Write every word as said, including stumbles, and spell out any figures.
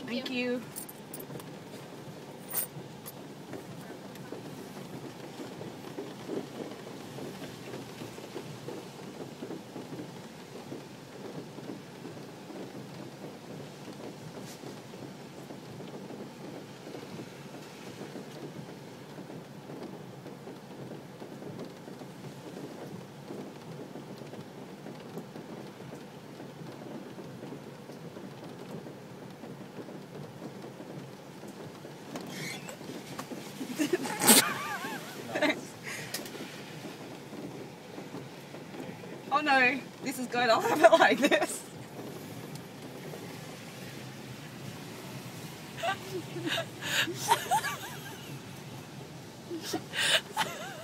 Thank you. Oh no, this is good. I'll have it like this.